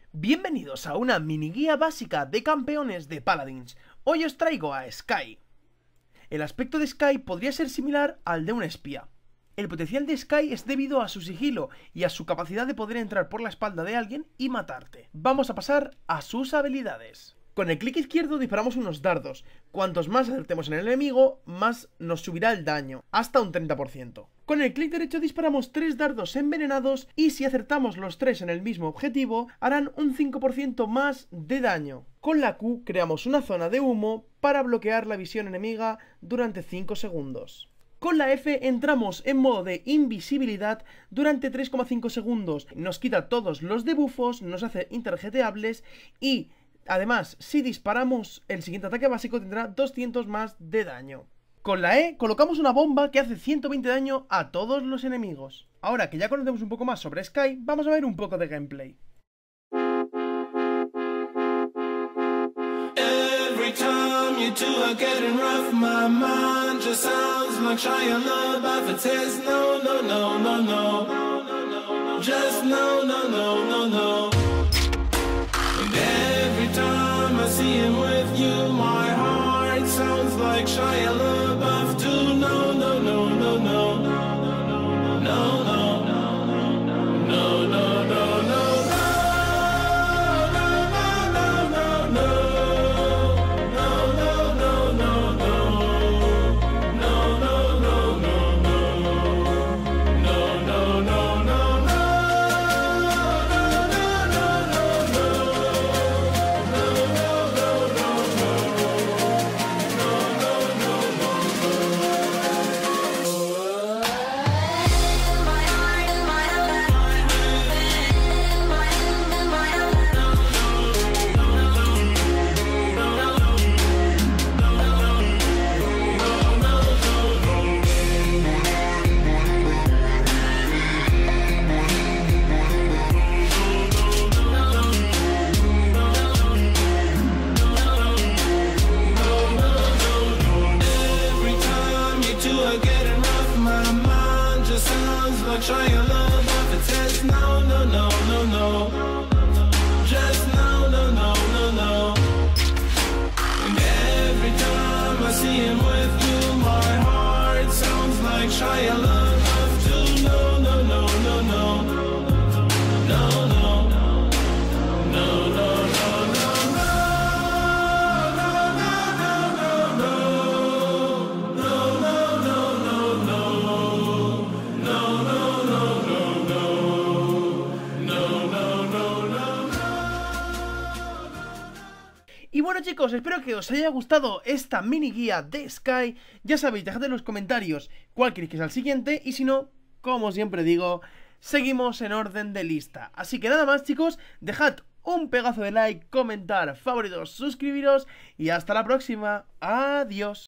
Bienvenidos a una mini guía básica de campeones de Paladins. Hoy os traigo a Skye. El aspecto de Skye podría ser similar al de un espía. El potencial de Skye es debido a su sigilo y a su capacidad de poder entrar por la espalda de alguien y matarte. Vamos a pasar a sus habilidades. Con el clic izquierdo disparamos unos dardos. Cuantos más acertemos en el enemigo, más nos subirá el daño, hasta un 30%. Con el clic derecho disparamos 3 dardos envenenados y si acertamos los 3 en el mismo objetivo, harán un 5% más de daño. Con la Q creamos una zona de humo para bloquear la visión enemiga durante 5 segundos. Con la F entramos en modo de invisibilidad durante 3,5 segundos. Nos quita todos los debuffos, nos hace interjeteables y además, si disparamos el siguiente ataque básico tendrá 200 más de daño. Con la E colocamos una bomba que hace 120 daño a todos los enemigos. Ahora que ya conocemos un poco más sobre Skye, vamos a ver un poco de gameplay. Every time you two are getting rough, my mind just sounds like Shia LaBeouf. It says no, no, no, no, no, just no, no, no, no, no. And every time I see him with you, my heart sounds like Shia LaBeouf too. No, no, no, no, no, no, no, no, no, no, no, no. Shia LaBeouf, it says no, no, no, no, no, just no, no, no, no, no. And every time I see him with you, my heart sounds like Shia LaBeouf too. No, no, no, no, no, no, no, no, no, no. Y bueno chicos, espero que os haya gustado esta mini guía de Skye. Ya sabéis, dejad en los comentarios cuál queréis que sea el siguiente. Y si no, como siempre digo, seguimos en orden de lista. Así que nada más chicos, dejad un pedazo de like, comentar, favoritos, suscribiros. Y hasta la próxima, adiós.